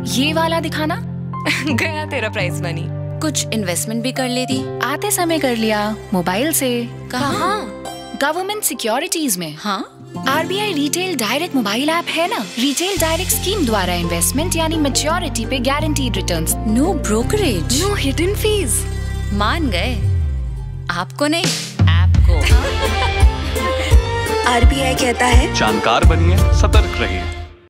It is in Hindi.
ये वाला दिखाना। गया तेरा प्राइस मनी। कुछ इन्वेस्टमेंट भी कर लेती। आते समय कर लिया, मोबाइल से। कहाँ? गवर्नमेंट सिक्योरिटीज में। हाँ? RBI retail direct mobile app है ना, रिटेल डायरेक्ट स्कीम द्वारा इन्वेस्टमेंट यानी मैच्योरिटी पे guaranteed returns. No brokerage, no hidden fees. मान गए। आपको नहीं, ऐप को। RBI कहता है जानकार बनिए, सतर्क रहिए।